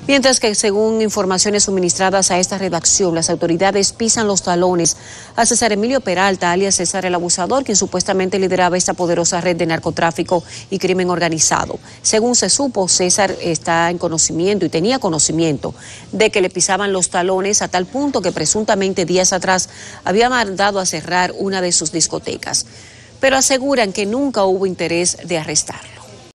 Mientras que, según informaciones suministradas a esta redacción, las autoridades pisan los talones a César Emilio Peralta, alias César el Abusador, quien supuestamente lideraba esta poderosa red de narcotráfico y crimen organizado. Según se supo, César está en conocimiento y tenía conocimiento de que le pisaban los talones a tal punto que presuntamente días atrás había mandado a cerrar una de sus discotecas. Pero aseguran que nunca hubo interés de arrestar.